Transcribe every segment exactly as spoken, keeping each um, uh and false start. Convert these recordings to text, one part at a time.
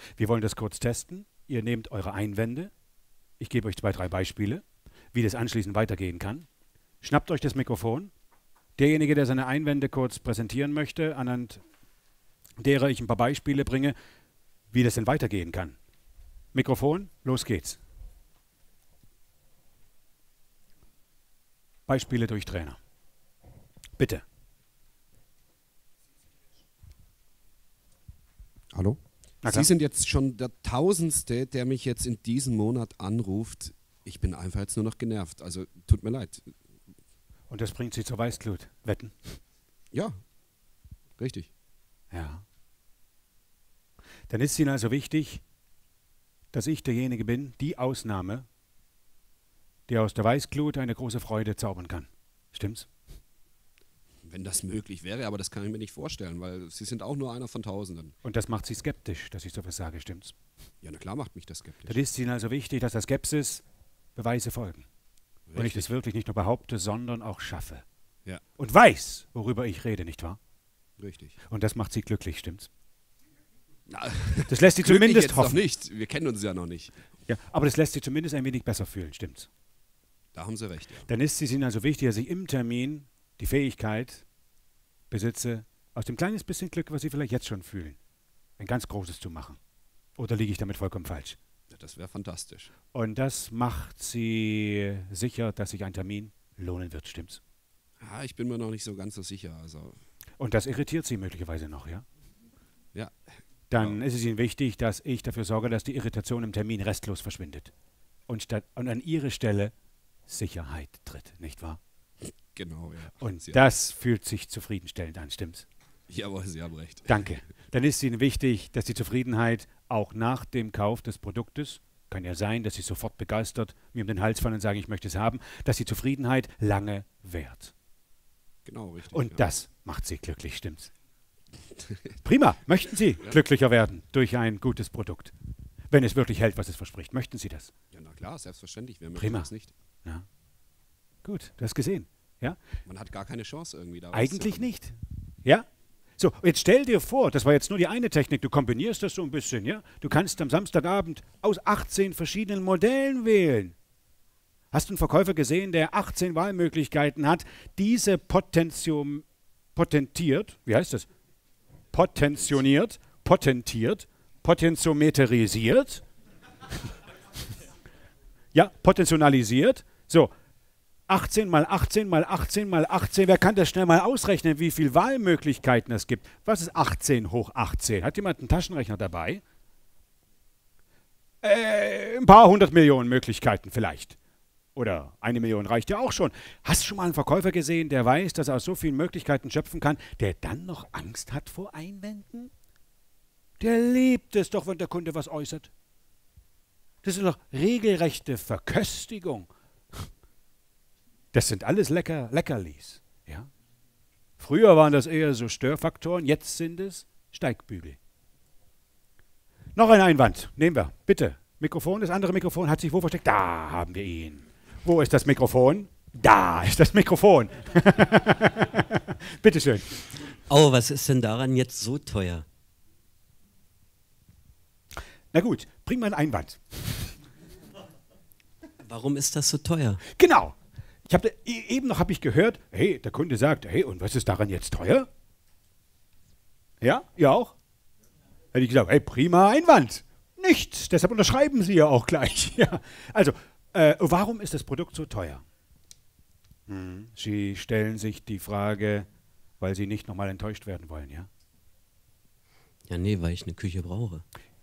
Wir wollen das kurz testen. Ihr nehmt eure Einwände. Ich gebe euch zwei, drei Beispiele, wie das anschließend weitergehen kann. Schnappt euch das Mikrofon. Derjenige, der seine Einwände kurz präsentieren möchte, anhand derer ich ein paar Beispiele bringe, wie das denn weitergehen kann. Mikrofon, los geht's. Beispiele durch Trainer. Bitte. Hallo? Sie sind jetzt schon der Tausendste, der mich jetzt in diesem Monat anruft. Ich bin einfach jetzt nur noch genervt. Also tut mir leid. Und das bringt Sie zur Weißglut. Wetten? Ja, richtig. Ja. Dann ist Ihnen also wichtig, dass ich derjenige bin, die Ausnahme, der aus der Weißglut eine große Freude zaubern kann. Stimmt's? Wenn das möglich wäre, aber das kann ich mir nicht vorstellen, weil Sie sind auch nur einer von Tausenden. Und das macht Sie skeptisch, dass ich so was sage, stimmt's? Ja, na klar macht mich das skeptisch. Dann ist Ihnen also wichtig, dass der Skepsis Beweise folgen. Richtig. Und ich das wirklich nicht nur behaupte, sondern auch schaffe. Ja. Und weiß, worüber ich rede, nicht wahr? Richtig. Und das macht Sie glücklich, stimmt's? Na, Das lässt Sie glücklich zumindest jetzt hoffen. noch nicht. Wir kennen uns ja noch nicht. Ja, aber das lässt Sie zumindest ein wenig besser fühlen, stimmt's? Da haben Sie recht, ja. Dann ist es Ihnen also wichtig, dass ich im Termin die Fähigkeit besitze, aus dem kleines bisschen Glück, was Sie vielleicht jetzt schon fühlen, ein ganz großes zu machen. Oder liege ich damit vollkommen falsch? Ja, das wäre fantastisch. Und das macht Sie sicher, dass sich ein Termin lohnen wird, stimmt's? Ja, ich bin mir noch nicht so ganz so sicher. Also, Und das irritiert Sie möglicherweise noch, ja? ja. Dann Ja. ist es Ihnen wichtig, dass ich dafür sorge, dass die Irritation im Termin restlos verschwindet. Und, statt, und an Ihre Stelle Sicherheit tritt, nicht wahr? Genau, ja. Und Sie das fühlt sich zufriedenstellend an, stimmt's? haben, jawohl, Sie haben recht. Danke. Dann ist Ihnen wichtig, dass die Zufriedenheit auch nach dem Kauf des Produktes, kann ja sein, dass Sie sofort begeistert mir um den Hals fallen und sagen, ich möchte es haben, dass die Zufriedenheit lange währt. Genau, richtig. Und ja. das macht Sie glücklich, stimmt's? Prima. Möchten Sie glücklicher werden durch ein gutes Produkt? Wenn es wirklich hält, was es verspricht. Möchten Sie das? Ja, na klar, selbstverständlich. Wer möchte Prima. das nicht? Ja. Gut, du hast gesehen. Ja? Man hat gar keine Chance irgendwie da. was Eigentlich zu haben. nicht. Ja? So, jetzt stell dir vor, das war jetzt nur die eine Technik, du kombinierst das so ein bisschen, ja? Du kannst am Samstagabend aus achtzehn verschiedenen Modellen wählen. Hast du einen Verkäufer gesehen, der achtzehn Wahlmöglichkeiten hat, diese Potentium, potentiert, wie heißt das? Potentioniert, potentiert, potentiometerisiert, ja, potentionalisiert, so, achtzehn mal achtzehn mal achtzehn mal achtzehn, wer kann das schnell mal ausrechnen, wie viele Wahlmöglichkeiten es gibt? Was ist achtzehn hoch achtzehn? Hat jemand einen Taschenrechner dabei? Äh, ein paar hundert Millionen Möglichkeiten vielleicht. Oder eine Million reicht ja auch schon. Hast du schon mal einen Verkäufer gesehen, der weiß, dass er aus so vielen Möglichkeiten schöpfen kann, der dann noch Angst hat vor Einwänden? Der liebt es doch, wenn der Kunde was äußert. Das ist doch regelrechte Verköstigung. Das sind alles Lecker, Leckerlis. Ja? Früher waren das eher so Störfaktoren, jetzt sind es Steigbügel. Noch ein Einwand, nehmen wir, bitte. Mikrofon, das andere Mikrofon hat sich wo versteckt? Da haben wir ihn. Wo ist das Mikrofon? Da ist das Mikrofon. Bitte schön. Oh, was ist denn daran jetzt so teuer? Na gut, bring mal einen Einwand. Warum ist das so teuer? Genau. Ich hab, eben noch habe ich gehört, hey, der Kunde sagt, hey, und was ist daran jetzt teuer? Ja, ihr auch? Hätte ich gesagt, hey, prima Einwand. Nichts, deshalb unterschreiben Sie ja auch gleich. Ja. Also, äh, warum ist das Produkt so teuer? Hm. Sie stellen sich die Frage, weil Sie nicht nochmal enttäuscht werden wollen, ja? Ja, nee, weil ich eine Küche brauche.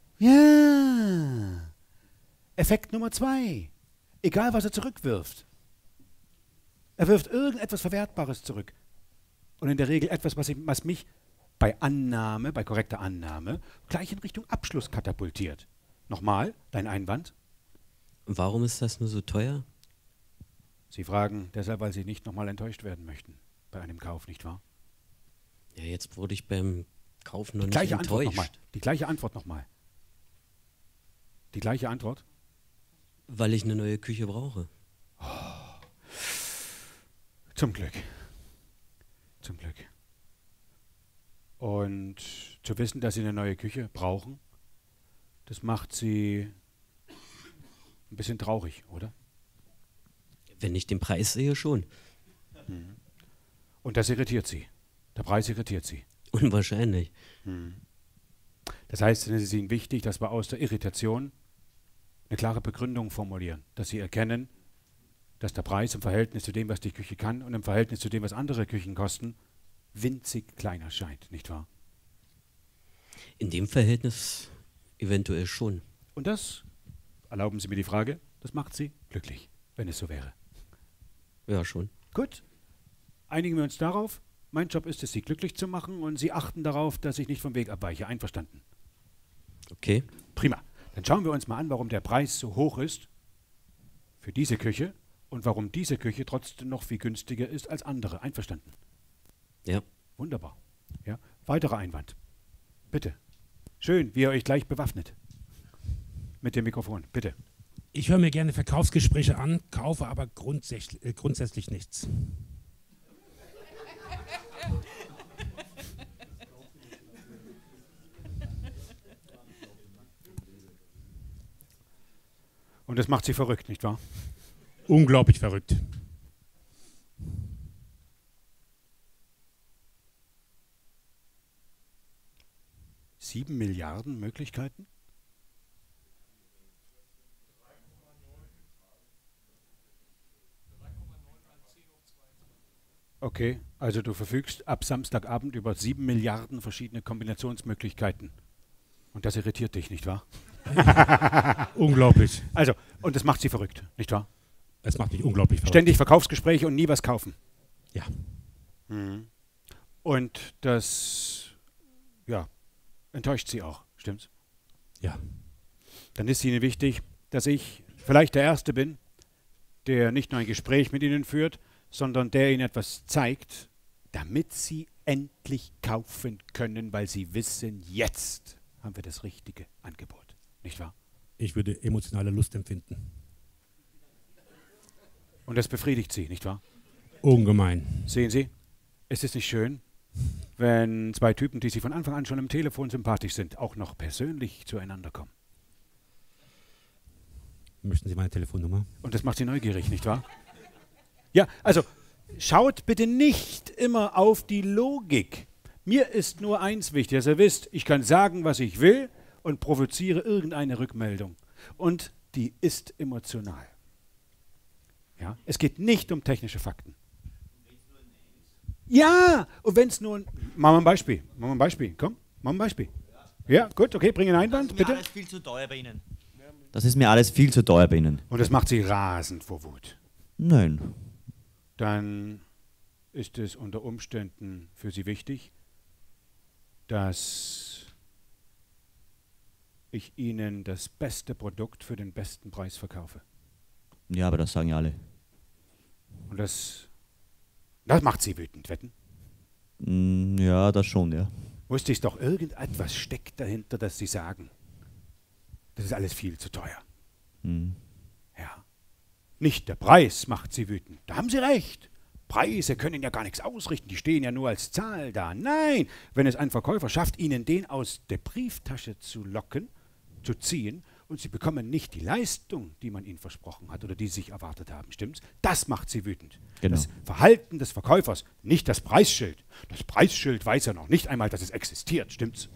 Ja. Effekt Nummer zwei. Egal, was er zurückwirft. Er wirft irgendetwas Verwertbares zurück. Und in der Regel etwas, was, ich, was mich bei Annahme, bei korrekter Annahme, gleich in Richtung Abschluss katapultiert. Nochmal, dein Einwand. Warum ist das nur so teuer? Sie fragen deshalb, weil Sie nicht nochmal enttäuscht werden möchten bei einem Kauf, nicht wahr? Ja, jetzt wurde ich beim Kauf noch Die nicht gleiche Antwort enttäuscht. nochmal. Die gleiche Antwort nochmal. Die gleiche Antwort? Weil ich eine neue Küche brauche. Zum Glück. Zum Glück. Und zu wissen, dass Sie eine neue Küche brauchen, Das macht Sie ein bisschen traurig, oder? Wenn ich den Preis sehe, schon. Mhm. Und das irritiert Sie. Der Preis irritiert Sie. Unwahrscheinlich. Mhm. Das heißt, es ist Ihnen wichtig, dass wir aus der Irritation eine klare Begründung formulieren, dass Sie erkennen, dass der Preis im Verhältnis zu dem, was die Küche kann und im Verhältnis zu dem, was andere Küchen kosten, winzig klein erscheint, nicht wahr? In dem Verhältnis eventuell schon. Und das, erlauben Sie mir die Frage, das macht Sie glücklich, wenn es so wäre. Ja, schon. Gut, einigen wir uns darauf. Mein Job ist es, Sie glücklich zu machen und Sie achten darauf, dass ich nicht vom Weg abweiche. Einverstanden? Okay. Prima. Dann schauen wir uns mal an, warum der Preis so hoch ist für diese Küche und warum diese Küche trotzdem noch viel günstiger ist als andere. Einverstanden? Ja. Wunderbar. Ja. Weiterer Einwand. Bitte. Schön, wie ihr euch gleich bewaffnet. Mit dem Mikrofon. Bitte. Ich höre mir gerne Verkaufsgespräche an, kaufe aber grundsätzlich, äh, grundsätzlich nichts. Und das macht Sie verrückt, nicht wahr? Unglaublich verrückt. Sieben Milliarden Möglichkeiten? Okay, also du verfügst ab Samstagabend über sieben Milliarden verschiedene Kombinationsmöglichkeiten. Und das irritiert dich, nicht wahr? Unglaublich. Also, und das macht Sie verrückt, nicht wahr? Es macht mich unglaublich verrückt. Ständig Verkaufsgespräche und nie was kaufen. Ja. Mhm. Und das, ja, enttäuscht Sie auch, stimmt's? Ja. Dann ist Ihnen wichtig, dass ich vielleicht der Erste bin, der nicht nur ein Gespräch mit Ihnen führt, sondern der Ihnen etwas zeigt, damit Sie endlich kaufen können, weil Sie wissen, jetzt haben wir das richtige Angebot. Nicht wahr? Ich würde emotionale Lust empfinden. Und das befriedigt Sie, nicht wahr? Ungemein. Sehen Sie, es ist nicht schön, wenn zwei Typen, die sich von Anfang an schon im Telefon sympathisch sind, auch noch persönlich zueinander kommen. Möchten Sie meine Telefonnummer? Und das macht Sie neugierig, nicht wahr? Ja, also schaut bitte nicht immer auf die Logik. Mir ist nur eins wichtig, dass ihr wisst, ich kann sagen, was ich will und provoziere irgendeine Rückmeldung. Und die ist emotional. Ja, es geht nicht um technische Fakten. Ja, und wenn es nur ein... Machen wir ein Beispiel. Machen wir ein Beispiel. Komm, machen wir ein Beispiel. Ja, gut, okay, bring einen Einwand, Das ist mir bitte. alles viel zu teuer bei Ihnen. Das ist mir alles viel zu teuer bei Ihnen. Und das macht Sie rasend vor Wut. Nein. Dann ist es unter Umständen für Sie wichtig, dass ich Ihnen das beste Produkt für den besten Preis verkaufe. Ja, aber das sagen ja alle. Und das, das macht Sie wütend, wetten? Mm, ja, das schon, ja. Wusste ich doch, irgendetwas steckt dahinter, dass Sie sagen, das ist alles viel zu teuer. Mm. Ja. Nicht der Preis macht Sie wütend. Da haben Sie recht. Preise können ja gar nichts ausrichten, die stehen ja nur als Zahl da. Nein, wenn es ein Verkäufer schafft, Ihnen den aus der Brieftasche zu locken, zu ziehen, und Sie bekommen nicht die Leistung, die man Ihnen versprochen hat oder die Sie sich erwartet haben, stimmt's? Das macht Sie wütend. Genau. Das Verhalten des Verkäufers, nicht das Preisschild. Das Preisschild weiß ja noch nicht einmal, dass es existiert, stimmt's?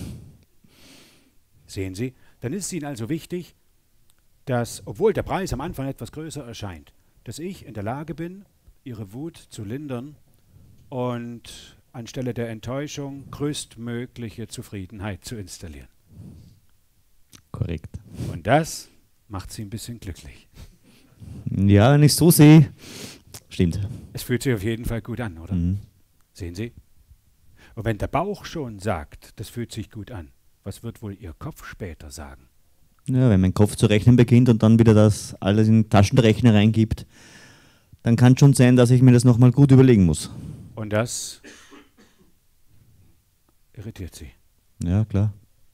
Sehen Sie? Dann ist es Ihnen also wichtig, dass, obwohl der Preis am Anfang etwas größer erscheint, dass ich in der Lage bin, Ihre Wut zu lindern und anstelle der Enttäuschung größtmögliche Zufriedenheit zu installieren. Korrekt. Und das macht Sie ein bisschen glücklich. Ja, wenn ich so sehe, stimmt. Es fühlt sich auf jeden Fall gut an, oder? Mhm. Sehen Sie? Und wenn der Bauch schon sagt, das fühlt sich gut an, was wird wohl Ihr Kopf später sagen? Ja, wenn mein Kopf zu rechnen beginnt und dann wieder das alles in den Taschenrechner reingibt, dann kann schon sein, dass ich mir das nochmal gut überlegen muss. Und das irritiert Sie. Ja, klar.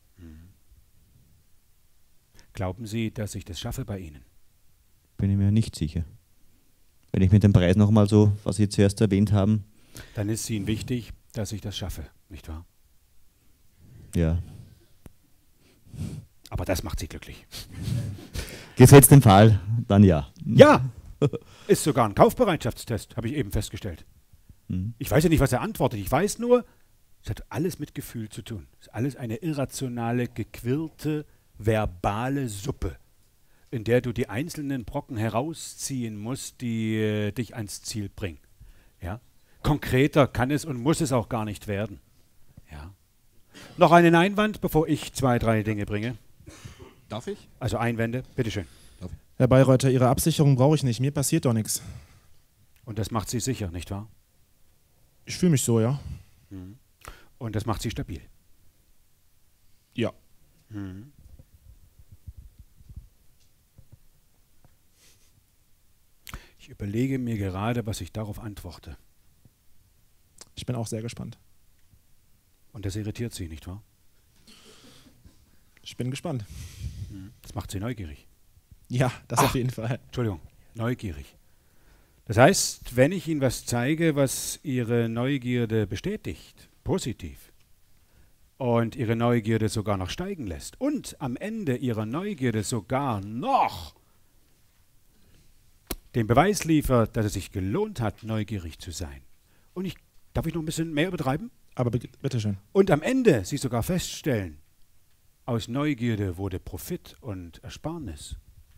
Glauben Sie, dass ich das schaffe bei Ihnen? Bin ich mir nicht sicher. Wenn ich mit dem Preis nochmal so, was Sie zuerst erwähnt haben. Dann ist es Ihnen wichtig, dass ich das schaffe, nicht wahr? Ja. Aber das macht sie glücklich. Gesetzt den Fall, dann ja. Ja, ist sogar ein Kaufbereitschaftstest, habe ich eben festgestellt. Mhm. Ich weiß ja nicht, was er antwortet. Ich weiß nur, es hat alles mit Gefühl zu tun. Es ist alles eine irrationale, gequirlte, verbale Suppe, in der du die einzelnen Brocken herausziehen musst, die äh, dich ans Ziel bringen. Ja? Konkreter kann es und muss es auch gar nicht werden. Ja. Noch einen Einwand, bevor ich zwei, drei Dinge bringe. Darf ich? Also Einwände, bitteschön. Herr Bayreuther, Ihre Absicherung brauche ich nicht. Mir passiert doch nichts. Und das macht sie sicher, nicht wahr? Ich fühle mich so, ja. Mhm. Und das macht sie stabil. Ja. Mhm. Ich überlege mir gerade, was ich darauf antworte. Ich bin auch sehr gespannt. Und das irritiert sie, nicht wahr? Ich bin gespannt. Mhm. Das macht sie neugierig. Ja, das Ach. auf jeden Fall. Entschuldigung, neugierig. Das heißt, wenn ich Ihnen was zeige, was Ihre Neugierde bestätigt, positiv, und Ihre Neugierde sogar noch steigen lässt und am Ende Ihrer Neugierde sogar noch den Beweis liefert, dass es sich gelohnt hat, neugierig zu sein. Und ich, darf ich noch ein bisschen mehr übertreiben? Aber be- bitteschön. Und am Ende Sie sogar feststellen, aus Neugierde wurde Profit und Ersparnis.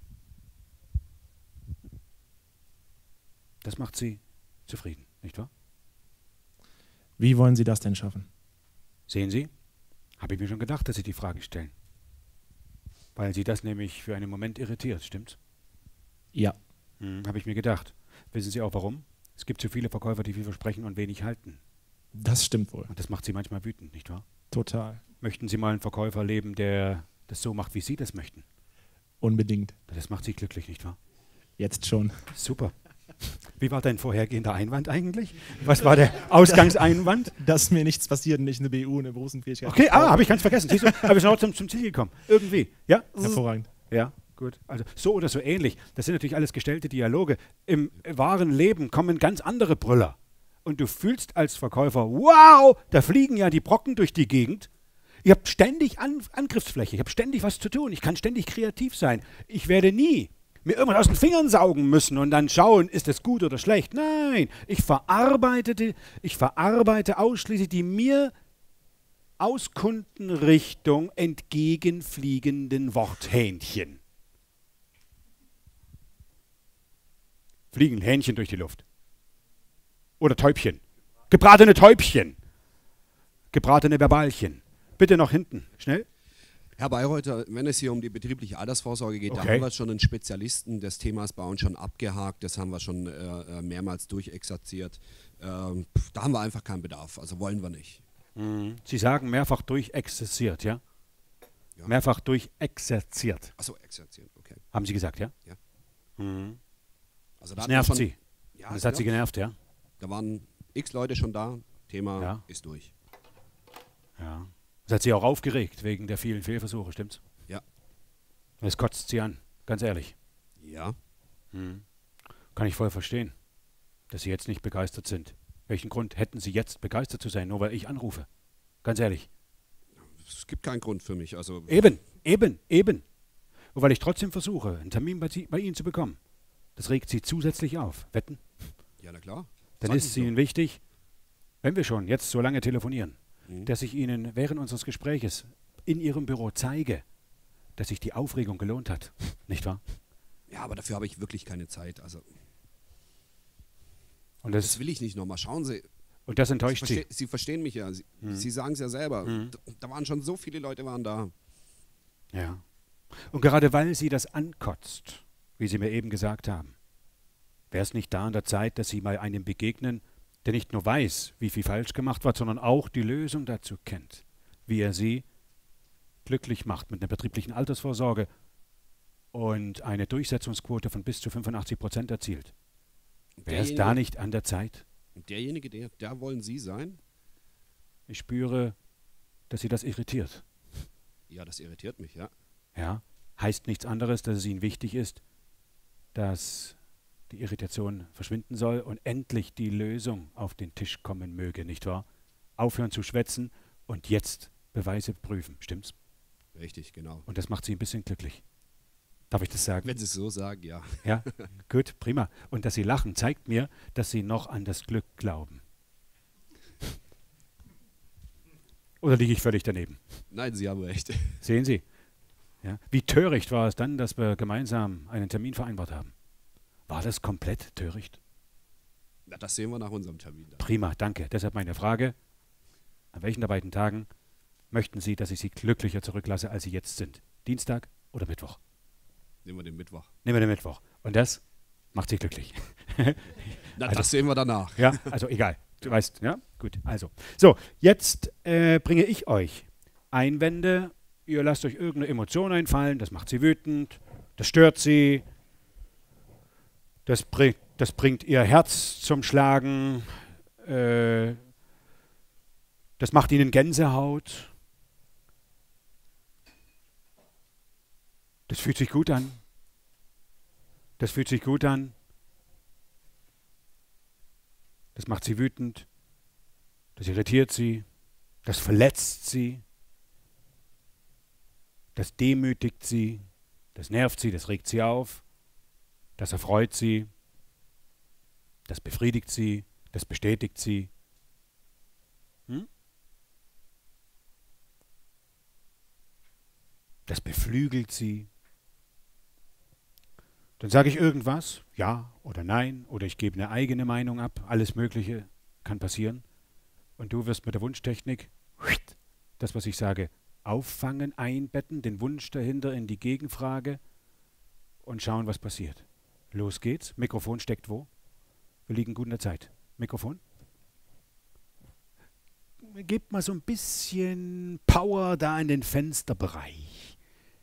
Das macht Sie zufrieden, nicht wahr? Wie wollen Sie das denn schaffen? Sehen Sie? Habe ich mir schon gedacht, dass Sie die Frage stellen. Weil Sie das nämlich für einen Moment irritiert, stimmt's? Ja. Hm, habe ich mir gedacht. Wissen Sie auch warum? Es gibt zu viele Verkäufer, die viel versprechen und wenig halten. Das stimmt wohl. Und das macht Sie manchmal wütend, nicht wahr? Total. Möchten Sie mal einen Verkäufer erleben, der das so macht, wie Sie das möchten? Unbedingt. Das macht Sie glücklich, nicht wahr? Jetzt schon. Super. Wie war dein vorhergehender Einwand eigentlich? Was war der Ausgangseinwand? Dass mir nichts passiert und ich eine B U, eine Berufsunfähigkeit. Okay, ah, habe ich ganz vergessen. Siehst du, aber wir sind auch zum, zum Ziel gekommen. Irgendwie. Ja? Hervorragend. Ja, gut. Also so oder so ähnlich. Das sind natürlich alles gestellte Dialoge. Im wahren Leben kommen ganz andere Brüller. Und du fühlst als Verkäufer, wow, da fliegen ja die Brocken durch die Gegend. Ich habe ständig An Angriffsfläche. Ich habe ständig was zu tun. Ich kann ständig kreativ sein. Ich werde nie mir irgendwas aus den Fingern saugen müssen und dann schauen, ist es gut oder schlecht. Nein, ich verarbeite, ich verarbeite ausschließlich die mir aus Kundenrichtung entgegenfliegenden Worthähnchen. Fliegen Hähnchen durch die Luft. Oder Täubchen. Gebratene Täubchen. Gebratene Verbalchen. Bitte noch hinten. Schnell. Herr Bayreuther, wenn es hier um die betriebliche Altersvorsorge geht, Okay. da haben wir schon einen Spezialisten des Themas bei uns schon abgehakt, das haben wir schon äh, mehrmals durchexerziert. Ähm, da haben wir einfach keinen Bedarf, also wollen wir nicht. Mhm. Sie sagen mehrfach durchexerziert, ja? Ja. Mehrfach durchexerziert. Achso, exerziert, okay. Haben Sie gesagt, ja? Ja. Mhm. Also Das hatten wir nervt schon, Sie. Ja, Und das hat Sie nervt. genervt, ja? Da waren x Leute schon da, Thema Ja. ist durch. Ja. Das hat Sie auch aufgeregt wegen der vielen Fehlversuche, stimmt's? Ja. Das kotzt Sie an, ganz ehrlich. Ja. Mhm. Kann ich voll verstehen, dass Sie jetzt nicht begeistert sind. Welchen Grund hätten Sie jetzt begeistert zu sein, nur weil ich anrufe? Ganz ehrlich. Es gibt keinen Grund für mich. Also Eben, eben, eben. Und weil ich trotzdem versuche, einen Termin bei, Sie, bei Ihnen zu bekommen. Das regt Sie zusätzlich auf. Wetten? ja, na klar. Dann Sagen ist es Sie Ihnen wichtig, wenn wir schon jetzt so lange telefonieren, Mhm. dass ich Ihnen während unseres Gespräches in Ihrem Büro zeige, dass sich die Aufregung gelohnt hat. Nicht wahr? so. Ja, aber dafür habe ich wirklich keine Zeit. Also Und das das, will ich nicht nochmal. Schauen Sie, und das Sie, enttäuscht Sie. verste Sie verstehen mich ja. Sie, Mhm. Sie sagen es ja selber. Mhm. Da, da waren schon so viele Leute waren da. Ja. Und gerade weil Sie das ankotzt, wie Sie mir eben gesagt haben, wäre es nicht da an der Zeit, dass Sie mal einem begegnen, der nicht nur weiß, wie viel falsch gemacht wird, sondern auch die Lösung dazu kennt, wie er Sie glücklich macht mit einer betrieblichen Altersvorsorge und eine Durchsetzungsquote von bis zu fünfundachtzig Prozent erzielt. Wäre es da nicht an der Zeit? Und derjenige, der, der wollen Sie sein? Ich spüre, dass Sie das irritiert. Ja, das irritiert mich, ja. Ja? Heißt nichts anderes, dass es Ihnen wichtig ist, dass die Irritation verschwinden soll und endlich die Lösung auf den Tisch kommen möge, nicht wahr? Aufhören zu schwätzen und jetzt Beweise prüfen, stimmt's? Richtig, genau. Und das macht Sie ein bisschen glücklich. Darf ich das sagen? Wenn Sie es so sagen, ja. Ja, gut, prima. Und dass Sie lachen, zeigt mir, dass Sie noch an das Glück glauben. Oder liege ich völlig daneben? Nein, Sie haben recht. Sehen Sie? Ja. Wie töricht war es dann, dass wir gemeinsam einen Termin vereinbart haben? War das komplett töricht? Na, das sehen wir nach unserem Termin. Dann. Prima, danke. Deshalb meine Frage, an welchen der beiden Tagen möchten Sie, dass ich Sie glücklicher zurücklasse, als Sie jetzt sind? Dienstag oder Mittwoch? Nehmen wir den Mittwoch. Nehmen wir den Mittwoch. Und das macht Sie glücklich. Na, Also- das sehen wir danach. Ja, also egal. Du weißt, ja? Gut, also. So, jetzt äh, bringe ich euch Einwände. Ihr lasst euch irgendeine Emotion einfallen, das macht sie wütend, das stört sie, das, bring, das bringt ihr Herz zum Schlagen, äh, das macht ihnen Gänsehaut. Das fühlt sich gut an. Das fühlt sich gut an. Das macht sie wütend. Das irritiert sie. Das verletzt sie. Das demütigt sie. Das nervt sie. Das regt sie auf. Das erfreut sie. Das befriedigt sie. Das bestätigt sie. Hm? Das beflügelt sie. Dann sage ich irgendwas, ja oder nein, oder ich gebe eine eigene Meinung ab. Alles Mögliche kann passieren. Und du wirst mit der Wunschtechnik das, was ich sage, auffangen, einbetten, den Wunsch dahinter in die Gegenfrage und schauen, was passiert. Los geht's. Mikrofon steckt wo? Wir liegen gut in der Zeit. Mikrofon? Gebt mal so ein bisschen Power da in den Fensterbereich.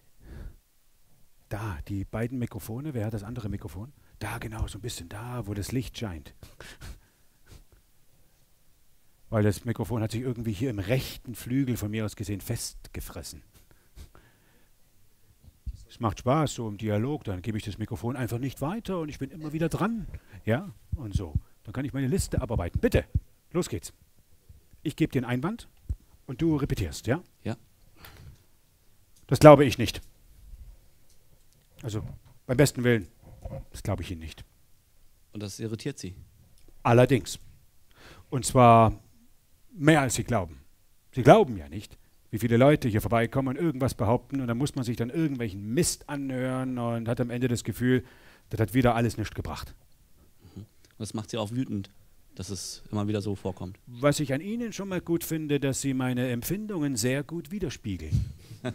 Da, die beiden Mikrofone. Wer hat das andere Mikrofon? Da, genau, so ein bisschen da, wo das Licht scheint. Weil das Mikrofon hat sich irgendwie hier im rechten Flügel von mir aus gesehen festgefressen. Es macht Spaß, so im Dialog, dann gebe ich das Mikrofon einfach nicht weiter und ich bin immer wieder dran. Ja, und so. Dann kann ich meine Liste abarbeiten. Bitte, los geht's. Ich gebe dir einen Einwand und du repetierst, ja? Ja. Das glaube ich nicht. Also, beim besten Willen, das glaube ich Ihnen nicht. Und das irritiert Sie? Allerdings. Und zwar mehr als Sie glauben. Sie glauben ja nicht, wie viele Leute hier vorbeikommen und irgendwas behaupten und dann muss man sich dann irgendwelchen Mist anhören und hat am Ende das Gefühl, das hat wieder alles nichts gebracht. Mhm. Das macht Sie auch wütend, dass es immer wieder so vorkommt. Was ich an Ihnen schon mal gut finde, dass Sie meine Empfindungen sehr gut widerspiegeln.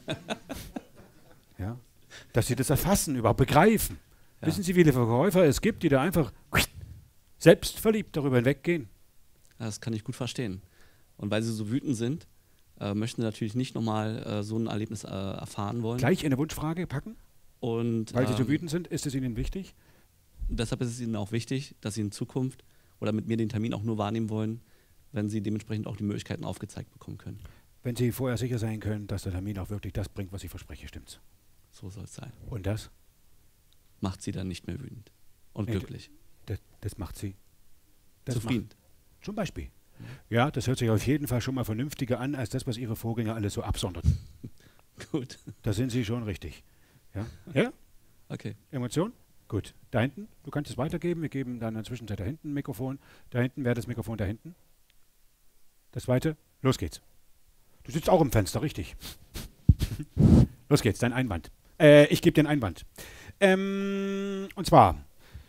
Ja? Dass Sie das erfassen, überhaupt begreifen. Ja. Wissen Sie, wie viele Verkäufer es gibt, die da einfach selbstverliebt darüber hinweggehen? Ja, das kann ich gut verstehen. Und weil Sie so wütend sind, äh, möchten Sie natürlich nicht nochmal äh, so ein Erlebnis äh, erfahren wollen. Gleich in eine Wunschfrage packen? Und, weil Sie so ähm, wütend sind, ist es Ihnen wichtig? Deshalb ist es Ihnen auch wichtig, dass Sie in Zukunft oder mit mir den Termin auch nur wahrnehmen wollen, wenn Sie dementsprechend auch die Möglichkeiten aufgezeigt bekommen können. Wenn Sie vorher sicher sein können, dass der Termin auch wirklich das bringt, was ich verspreche, stimmt's? So soll es sein. Und das? Macht Sie dann nicht mehr wütend und Nee, glücklich. Das, das macht Sie das Zufrieden. Macht, zum Beispiel. Ja, das hört sich auf jeden Fall schon mal vernünftiger an, als das, was Ihre Vorgänger alles so absonderten. Gut. Da sind Sie schon richtig. Ja? Ja? Okay. Emotion? Gut. Da hinten, du kannst es weitergeben. Wir geben dann in der Zwischenzeit da hinten ein Mikrofon. Da hinten, wer hat das Mikrofon da hinten? Das zweite? Los geht's. Du sitzt auch im Fenster, richtig. Los geht's, dein Einwand. Äh, ich gebe dir einen Einwand. Ähm, und zwar.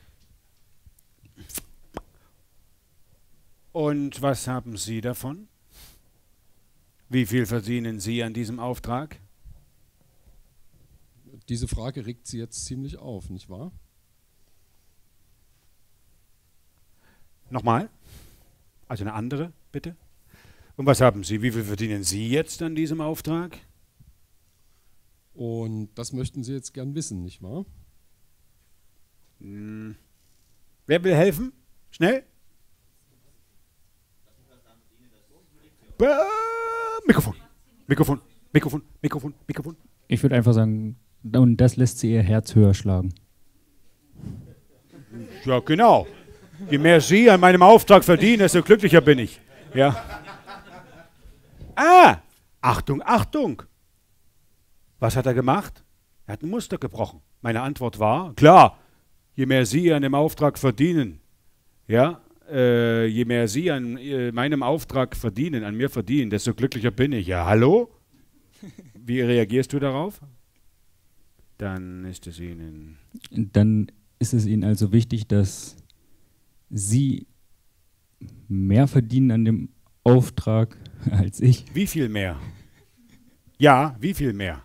Und was haben Sie davon? Wie viel verdienen Sie an diesem Auftrag? Diese Frage regt Sie jetzt ziemlich auf, nicht wahr? Nochmal? Also eine andere, bitte? Und was haben Sie? Wie viel verdienen Sie jetzt an diesem Auftrag? Und das möchten Sie jetzt gern wissen, nicht wahr? Hm. Wer will helfen? Schnell? Ba Mikrofon. Mikrofon. Mikrofon. Mikrofon. Mikrofon. Ich würde einfach sagen, und das lässt sie ihr Herz höher schlagen. Ja, genau. Je mehr Sie an meinem Auftrag verdienen, desto glücklicher bin ich. Ja. Ah! Achtung, Achtung! Was hat er gemacht? Er hat ein Muster gebrochen. Meine Antwort war, klar, je mehr Sie an dem Auftrag verdienen, ja, äh, je mehr Sie an äh, meinem Auftrag verdienen, an mir verdienen, desto glücklicher bin ich. Ja, hallo? Wie reagierst du darauf? Dann ist es Ihnen... Dann ist es Ihnen also wichtig, dass Sie mehr verdienen an dem Auftrag als ich. Wie viel mehr? Ja, wie viel mehr?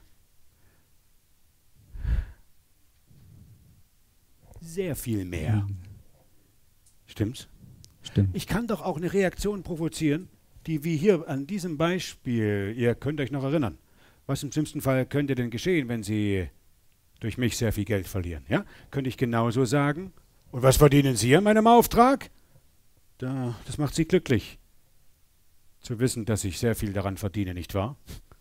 Sehr viel mehr. Stimmt's? Stimmt. Ich kann doch auch eine Reaktion provozieren, die wie hier an diesem Beispiel, ihr könnt euch noch erinnern, was im schlimmsten Fall könnte denn geschehen, wenn Sie durch mich sehr viel Geld verlieren? Ja? Könnte ich genauso sagen, und was verdienen Sie an meinem Auftrag? Da, das macht Sie glücklich, zu wissen, dass ich sehr viel daran verdiene, nicht wahr?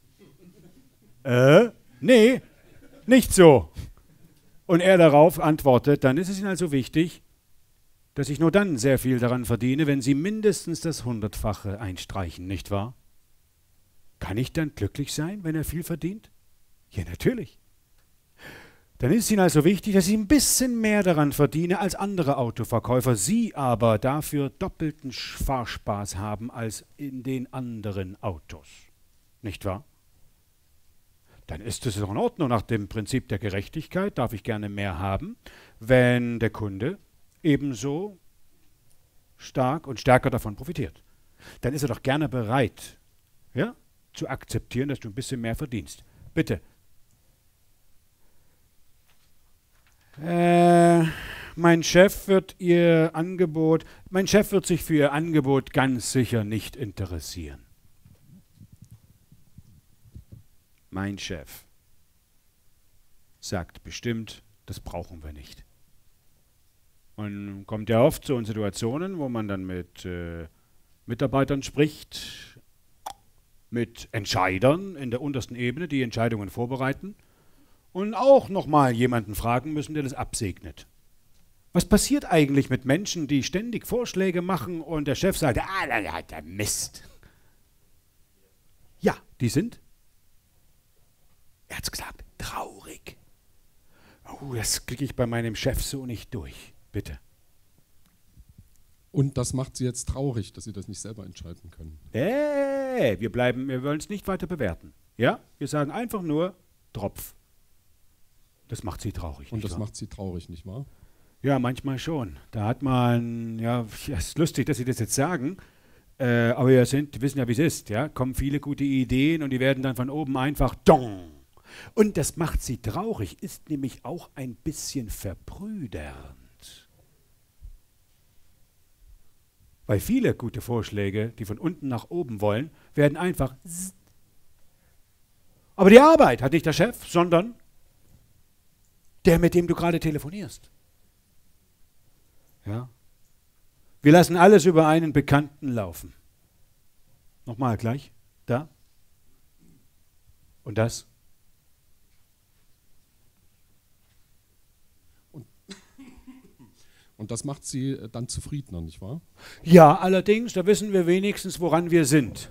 äh, nee, nicht so. Und er darauf antwortet, dann ist es Ihnen also wichtig, dass ich nur dann sehr viel daran verdiene, wenn Sie mindestens das Hundertfache einstreichen, nicht wahr? Kann ich dann glücklich sein, wenn er viel verdient? Ja, natürlich. Dann ist es Ihnen also wichtig, dass ich ein bisschen mehr daran verdiene als andere Autoverkäufer, Sie aber dafür doppelten Fahrspaß haben als in den anderen Autos, nicht wahr? Dann ist es doch in Ordnung. Nach dem Prinzip der Gerechtigkeit darf ich gerne mehr haben, wenn der Kunde ebenso stark und stärker davon profitiert. Dann ist er doch gerne bereit, ja, zu akzeptieren, dass du ein bisschen mehr verdienst. Bitte. Äh, mein Chef wird Ihr Angebot, mein Chef wird sich für Ihr Angebot ganz sicher nicht interessieren. Mein Chef sagt bestimmt, das brauchen wir nicht. Man kommt ja oft so in Situationen, wo man dann mit äh, Mitarbeitern spricht, mit Entscheidern in der untersten Ebene, die Entscheidungen vorbereiten und auch nochmal jemanden fragen müssen, der das absegnet. Was passiert eigentlich mit Menschen, die ständig Vorschläge machen und der Chef sagt, ah, da hat der Mist. Ja, die sind, er hat's gesagt, traurig. Oh, das kriege ich bei meinem Chef so nicht durch. Bitte. Und das macht Sie jetzt traurig, dass Sie das nicht selber entscheiden können. Äh, wir bleiben, wir wollen es nicht weiter bewerten. Ja, wir sagen einfach nur Tropf. Das macht Sie traurig. Und das wahr? macht Sie traurig, nicht wahr? Ja, manchmal schon. Da hat man, ja, es ist lustig, dass Sie das jetzt sagen, äh, aber wir sind, wissen ja, wie es ist. Ja, kommen viele gute Ideen und die werden dann von oben einfach dong. Und das macht Sie traurig, ist nämlich auch ein bisschen verbrüdernd. Weil viele gute Vorschläge, die von unten nach oben wollen, werden einfach zzz. Aber die Arbeit hat nicht der Chef, sondern der, mit dem du gerade telefonierst. Ja? Wir lassen alles über einen Bekannten laufen. Nochmal gleich. Da. Und das? Und das macht Sie dann zufriedener, nicht wahr? Ja, allerdings, da wissen wir wenigstens, woran wir sind.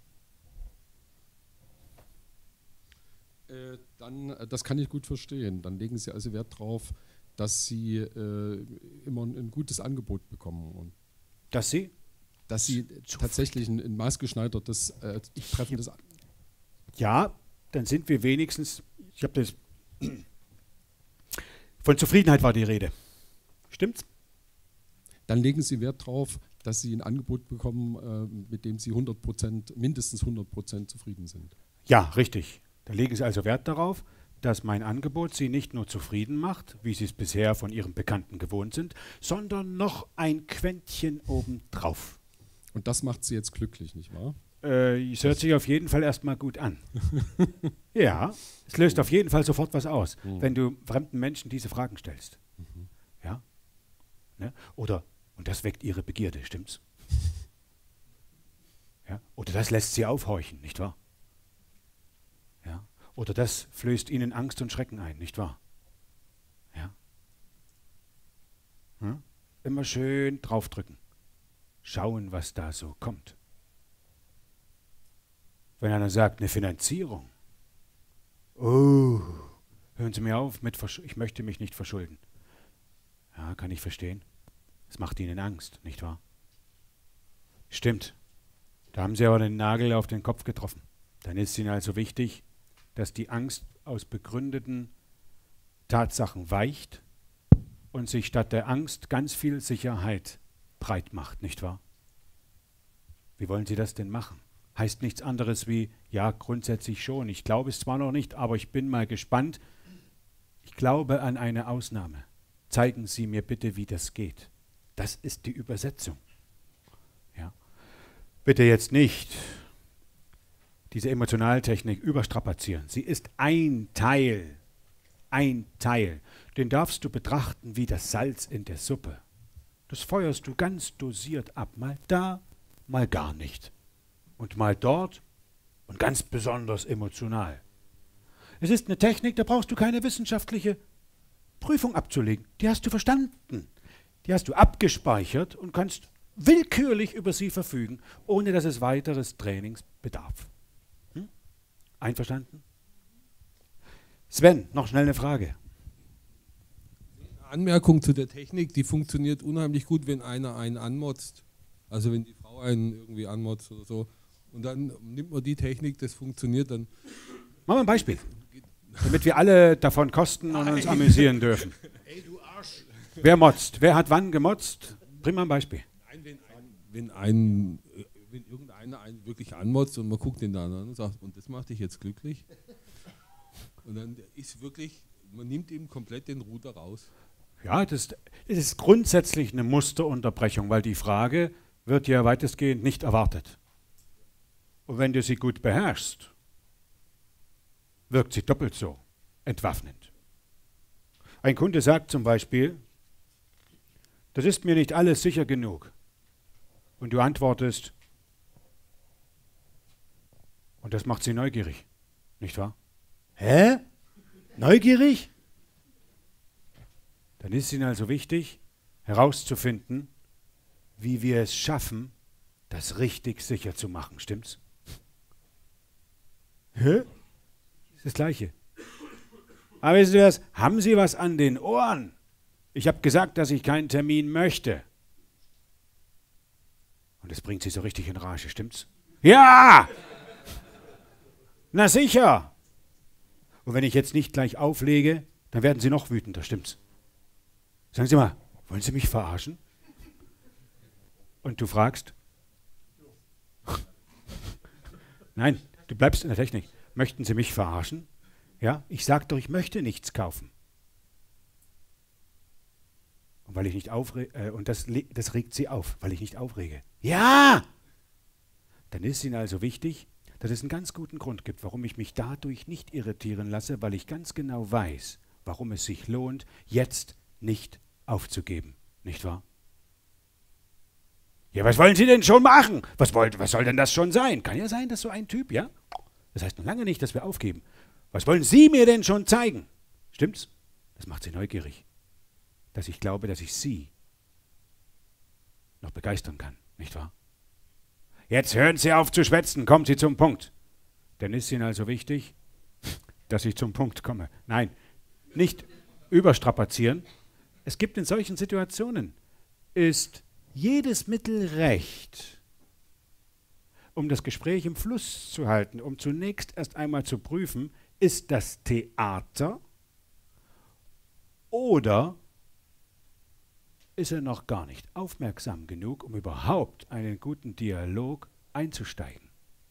Äh, dann, äh, das kann ich gut verstehen. Dann legen Sie also Wert darauf, dass Sie äh, immer ein, ein gutes Angebot bekommen. Und Dass Sie? dass Sie tatsächlich ein, ein maßgeschneidertes, äh, treffendes... Ja, dann sind wir wenigstens, ich habe das, von Zufriedenheit war die Rede. Stimmt's? Dann legen Sie Wert darauf, dass Sie ein Angebot bekommen, äh, mit dem Sie hundert Prozent, mindestens hundert Prozent zufrieden sind. Ja, richtig. Da legen Sie also Wert darauf, dass mein Angebot Sie nicht nur zufrieden macht, wie Sie es bisher von Ihrem Bekannten gewohnt sind, sondern noch ein Quäntchen obendrauf. Und das macht Sie jetzt glücklich, nicht wahr? Äh, es hört sich auf jeden Fall erstmal gut an. Ja, es löst auf jeden Fall sofort was aus, Mhm. wenn du fremden Menschen diese Fragen stellst. Mhm. Ja? Ne? Oder, und das weckt ihre Begierde, stimmt's? Ja? Oder das lässt sie aufhorchen, nicht wahr? Ja? Oder das flößt ihnen Angst und Schrecken ein, nicht wahr? Ja? Hm? Immer schön draufdrücken. Schauen, was da so kommt. Wenn einer sagt, eine Finanzierung. Oh, hören Sie mir auf, mit Versch ich möchte mich nicht verschulden. Ja, kann ich verstehen. Es macht Ihnen Angst, nicht wahr? Stimmt. Da haben Sie aber den Nagel auf den Kopf getroffen. Dann ist Ihnen also wichtig, dass die Angst aus begründeten Tatsachen weicht und sich statt der Angst ganz viel Sicherheit breit macht, nicht wahr? Wie wollen Sie das denn machen? Heißt nichts anderes wie, ja, grundsätzlich schon. Ich glaube es zwar noch nicht, aber ich bin mal gespannt. Ich glaube an eine Ausnahme. Zeigen Sie mir bitte, wie das geht. Das ist die Übersetzung. Ja. Bitte jetzt nicht diese Emotionaltechnik überstrapazieren. Sie ist ein Teil, ein Teil. Den darfst du betrachten wie das Salz in der Suppe. Das feuerst du ganz dosiert ab, mal da, mal gar nicht. Und mal dort und ganz besonders emotional. Es ist eine Technik, da brauchst du keine wissenschaftliche Prüfung abzulegen. Die hast du verstanden. Die hast du abgespeichert und kannst willkürlich über sie verfügen, ohne dass es weiteres Trainings bedarf. Hm? Einverstanden? Sven, noch schnell eine Frage. Anmerkung zu der Technik, die funktioniert unheimlich gut, wenn einer einen anmotzt. Also wenn die Frau einen irgendwie anmotzt oder so. Und dann nimmt man die Technik, das funktioniert dann. Machen wir ein Beispiel, damit wir alle davon kosten und uns amüsieren dürfen. Ey, du Arsch! Wer motzt? Wer hat wann gemotzt? Bring mal ein Beispiel. Nein, wenn, ein, wenn, ein, wenn irgendeiner einen wirklich anmotzt und man guckt den dann an und sagt, und das macht dich jetzt glücklich? Und dann ist wirklich, man nimmt ihm komplett den Ruder raus. Ja, das, das ist grundsätzlich eine Musterunterbrechung, weil die Frage wird ja weitestgehend nicht erwartet. Und wenn du sie gut beherrschst, wirkt sie doppelt so entwaffnend. Ein Kunde sagt zum Beispiel, das ist mir nicht alles sicher genug. Und du antwortest, und das macht sie neugierig, nicht wahr? Hä? Neugierig? Dann ist es ihnen also wichtig, herauszufinden, wie wir es schaffen, das richtig sicher zu machen. Stimmt's? Hä? Das ist das Gleiche. Aber wissen Sie was? Haben Sie was an den Ohren? Ich habe gesagt, dass ich keinen Termin möchte. Und das bringt Sie so richtig in Rage, stimmt's? Ja! Na sicher! Und wenn ich jetzt nicht gleich auflege, dann werden Sie noch wütender, stimmt's? Sagen Sie mal, wollen Sie mich verarschen? Und du fragst? Nein, du bleibst in der Technik. Möchten Sie mich verarschen? Ja, ich sage doch, ich möchte nichts kaufen. Und weil ich nicht aufrege, äh, und das, das regt Sie auf, weil ich nicht aufrege. Ja! Dann ist Ihnen also wichtig, dass es einen ganz guten Grund gibt, warum ich mich dadurch nicht irritieren lasse, weil ich ganz genau weiß, warum es sich lohnt, jetzt nicht aufzugeben. Nicht wahr? Ja, was wollen Sie denn schon machen? Was, wollt, was soll denn das schon sein? Kann ja sein, dass so ein Typ, ja? Das heißt noch lange nicht, dass wir aufgeben. Was wollen Sie mir denn schon zeigen? Stimmt's? Das macht Sie neugierig. Dass ich glaube, dass ich Sie noch begeistern kann, nicht wahr? Jetzt hören Sie auf zu schwätzen, kommen Sie zum Punkt. Dann ist Ihnen also wichtig, dass ich zum Punkt komme. Nein, nicht überstrapazieren. Es gibt in solchen Situationen, ist jedes Mittel recht, um das Gespräch im Fluss zu halten, um zunächst erst einmal zu prüfen, ist das Theater oder ist er noch gar nicht aufmerksam genug, um überhaupt einen guten Dialog einzusteigen.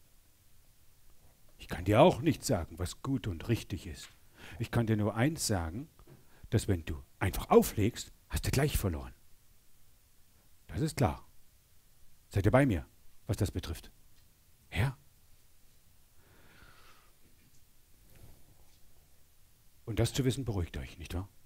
Ich kann dir auch nicht sagen, was gut und richtig ist. Ich kann dir nur eins sagen, dass wenn du einfach auflegst, hast du gleich verloren. Das ist klar. Seid ihr bei mir, was das betrifft? Ja? Und das zu wissen, beruhigt euch, nicht wahr?